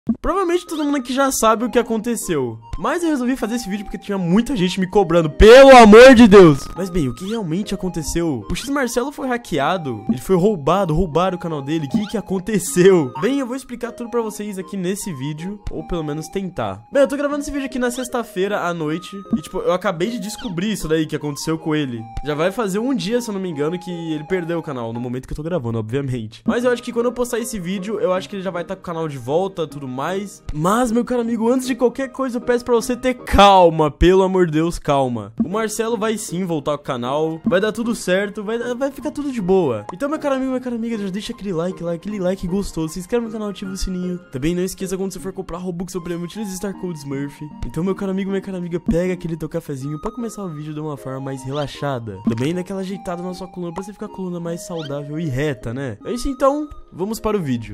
Provavelmente todo mundo aqui já sabe o que aconteceu, mas eu resolvi fazer esse vídeo porque tinha muita gente me cobrando, pelo amor de Deus. Mas bem, o que realmente aconteceu? O X Marcelo foi hackeado, ele foi roubado, roubaram o canal dele. O que aconteceu? Bem, eu vou explicar tudo pra vocês aqui nesse vídeo, ou pelo menos tentar. Bem, eu tô gravando esse vídeo aqui na sexta-feira à noite e tipo, eu acabei de descobrir isso daí que aconteceu com ele. Já vai fazer um dia, se eu não me engano, que ele perdeu o canal, no momento que eu tô gravando, obviamente. Mas eu acho que quando eu postar esse vídeo, eu acho que ele já vai estar com o canal de volta, tudo mais. Mas, meu caro amigo, antes de qualquer coisa, eu peço pra você ter calma, pelo amor de Deus, calma. O Marcelo vai sim voltar com o canal, vai dar tudo certo, vai ficar tudo de boa. Então, meu caro amigo, minha cara amiga, já deixa aquele like gostoso, se inscreve no canal, ativa o sininho. Também não esqueça, quando você for comprar Robux ou prêmio, utilize Star Code Smurf. Então, meu caro amigo, minha cara amiga, pega aquele teu cafezinho pra começar o vídeo de uma forma mais relaxada. Também daquela ajeitada na sua coluna, pra você ficar com a coluna mais saudável e reta, né? É isso então, vamos para o vídeo.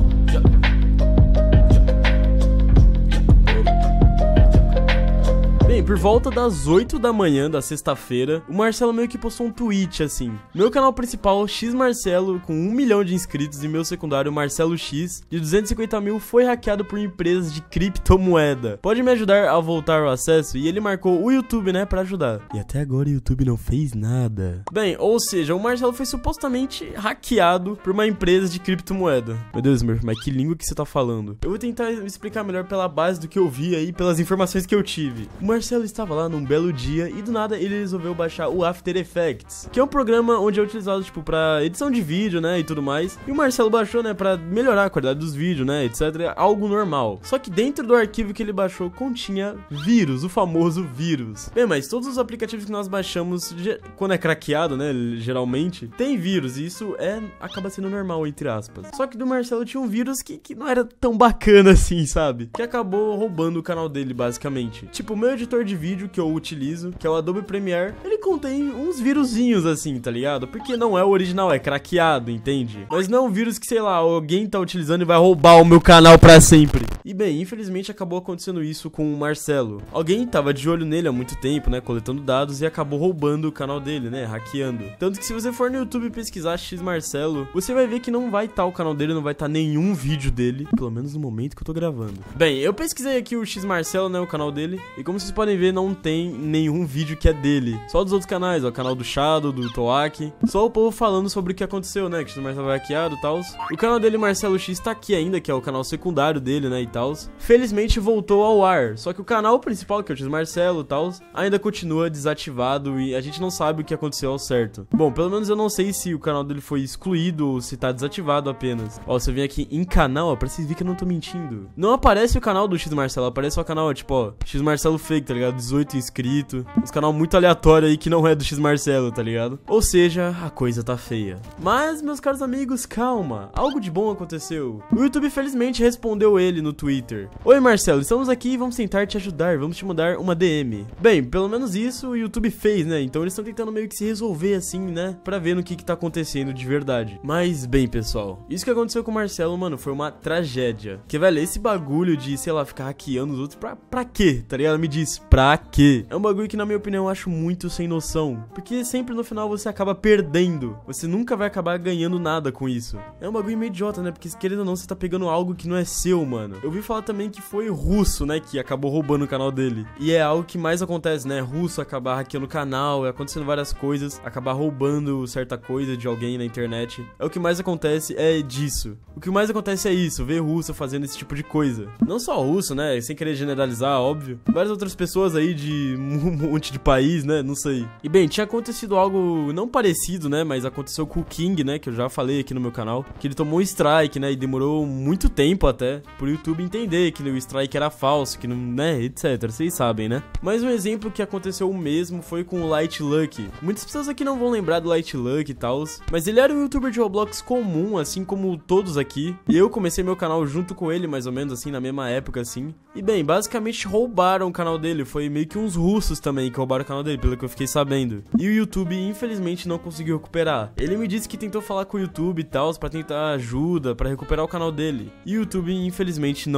Bem, por volta das 8 da manhã da sexta-feira, o Marcelo meio que postou um tweet assim: meu canal principal, X Marcelo, com 1 milhão de inscritos, e meu secundário, Marcelo X, de 250 mil, foi hackeado por empresas de criptomoeda. Pode me ajudar a voltar ao acesso? E ele marcou o YouTube, né, pra ajudar. E até agora o YouTube não fez nada. Bem, ou seja, o Marcelo foi supostamente hackeado por uma empresa de criptomoeda. Meu Deus, mas que língua que você tá falando? Eu vou tentar explicar melhor pela base do que eu vi aí, pelas informações que eu tive. O Marcelo estava lá num belo dia e do nada ele resolveu baixar o After Effects, que é um programa onde é utilizado, tipo, pra edição de vídeo, né, e tudo mais. E o Marcelo baixou, né, pra melhorar a qualidade dos vídeos, né, etc, algo normal. Só que dentro do arquivo que ele baixou continha vírus, o famoso vírus. Bem, mas todos os aplicativos que nós baixamos, quando é craqueado, né, geralmente, tem vírus, e isso acaba sendo normal, entre aspas. Só que do Marcelo tinha um vírus que não era tão bacana assim, sabe? Que acabou roubando o canal dele, basicamente. Tipo, o meu editor de vídeo que eu utilizo, que é o Adobe Premiere, ele contém uns vírusinhos assim, tá ligado? Porque não é o original, é craqueado, entende? Mas não é um vírus que, sei lá, alguém tá utilizando e vai roubar o meu canal pra sempre. E bem, infelizmente acabou acontecendo isso com o Marcelo. Alguém tava de olho nele há muito tempo, né, coletando dados, e acabou roubando o canal dele, né, hackeando. Tanto que se você for no YouTube pesquisar X Marcelo, você vai ver que não vai estar o canal dele, não vai estar nenhum vídeo dele, pelo menos no momento que eu tô gravando. Bem, eu pesquisei aqui o X Marcelo, né, o canal dele, e como vocês podem ver, não tem nenhum vídeo que é dele. Só dos outros canais, ó, o canal do Shadow, do Toak. Só o povo falando sobre o que aconteceu, né, que o Marcelo vai hackeado e tal. O canal dele, Marcelo X, tá aqui ainda, que é o canal secundário dele, né, e tal. Felizmente voltou ao ar, só que o canal principal, que é o X Marcelo e tal, ainda continua desativado e a gente não sabe o que aconteceu ao certo. Bom, pelo menos eu não sei se o canal dele foi excluído ou se tá desativado apenas. Ó, você vem aqui em canal, ó, pra vocês verem que eu não tô mentindo. Não aparece o canal do X Marcelo, aparece só o canal, ó, tipo, ó, X Marcelo Fake, tá ligado? 18 inscritos. Uns canal muito aleatório aí que não é do X Marcelo, tá ligado? Ou seja, a coisa tá feia. Mas, meus caros amigos, calma. Algo de bom aconteceu. O YouTube felizmente respondeu ele no Twitter. Oi Marcelo, estamos aqui e vamos tentar te ajudar. Vamos te mandar uma DM. Bem, pelo menos isso o YouTube fez, né? Então eles estão tentando meio que se resolver assim, né? Pra ver no que tá acontecendo de verdade. Mas, bem, pessoal, isso que aconteceu com o Marcelo, mano, foi uma tragédia. Porque, velho, esse bagulho de, sei lá, ficar hackeando os outros, pra quê? Tá ligado? Me diz, pra quê? É um bagulho que, na minha opinião, eu acho muito sem noção. Porque sempre no final você acaba perdendo. Você nunca vai acabar ganhando nada com isso. É um bagulho meio idiota, né? Porque, querendo ou não, você tá pegando algo que não é seu, mano. Eu ouvi falar também que foi russo, né? Que acabou roubando o canal dele. E é algo que mais acontece, né? Russo acabar hackeando o canal, acontecendo várias coisas, acabar roubando certa coisa de alguém na internet. É o que mais acontece, é disso. O que mais acontece é isso, ver russo fazendo esse tipo de coisa. Não só russo, né? Sem querer generalizar, óbvio. Várias outras pessoas aí de um monte de país, né? Não sei. E bem, tinha acontecido algo não parecido, né? Mas aconteceu com o King, né? Que eu já falei aqui no meu canal. Que ele tomou um strike, né? E demorou muito tempo até pro YouTube entender que o strike era falso, que não, né? Etc. Vocês sabem, né? Mas um exemplo que aconteceu mesmo foi com o Light Luck. Muitas pessoas aqui não vão lembrar do Light Luck e tal, mas ele era um youtuber de Roblox comum, assim como todos aqui. E eu comecei meu canal junto com ele, mais ou menos assim, na mesma época, assim. E bem, basicamente roubaram o canal dele. Foi meio que uns russos também que roubaram o canal dele, pelo que eu fiquei sabendo. E o YouTube, infelizmente, não conseguiu recuperar. Ele me disse que tentou falar com o YouTube e tal, pra tentar ajuda, pra recuperar o canal dele. E o YouTube, infelizmente, não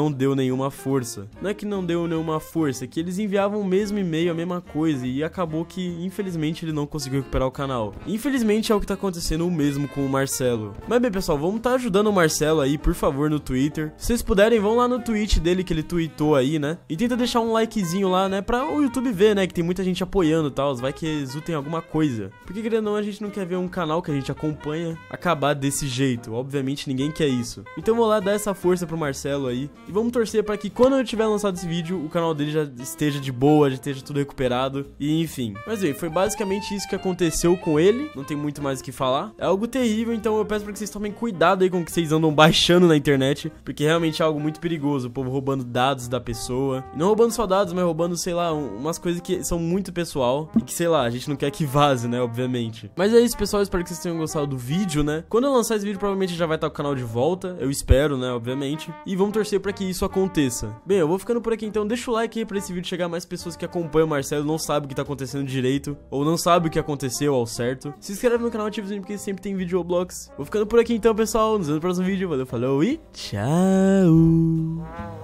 não deu nenhuma força. Não é que não deu nenhuma força, é que eles enviavam o mesmo e-mail, a mesma coisa, e acabou que, infelizmente, ele não conseguiu recuperar o canal. Infelizmente é o que tá acontecendo o mesmo com o Marcelo. Mas bem, pessoal, vamos tá ajudando o Marcelo aí, por favor, no Twitter. Se vocês puderem, vão lá no tweet dele que ele tweetou aí, né? E tenta deixar um likezinho lá, né? Pra o YouTube ver, né? Que tem muita gente apoiando e tal. Vai que exultem alguma coisa. Porque, querendo ou não, a gente não quer ver um canal que a gente acompanha acabar desse jeito. Obviamente, ninguém quer isso. Então, vou lá dar essa força pro Marcelo aí. E vamos torcer pra que quando eu tiver lançado esse vídeo, o canal dele já esteja de boa, já esteja tudo recuperado. E, enfim. Mas, bem, foi basicamente isso que aconteceu com ele. Não tem muito mais o que falar. É algo terrível, então eu peço pra que vocês tomem cuidado aí com o que vocês andam baixando na internet. Porque realmente é algo muito perigoso. O povo roubando dados da pessoa. E não roubando só dados, mas roubando, sei lá, umas coisas que são muito pessoal. E que, sei lá, a gente não quer que vaze, né, obviamente. Mas é isso, pessoal. Espero que vocês tenham gostado do vídeo, né? Quando eu lançar esse vídeo, provavelmente já vai estar o canal de volta. Eu espero, né, obviamente. E vamos torcer pra que isso aconteça. Bem, eu vou ficando por aqui, então deixa o like aí pra esse vídeo chegar a mais pessoas que acompanham o Marcelo, não sabem o que tá acontecendo direito, ou não sabem o que aconteceu ao certo. Se inscreve no canal, ativa o sininho, porque sempre tem vídeo ou blogs. Vou ficando por aqui então, pessoal. Nos vemos no próximo vídeo. Valeu, falou e tchau!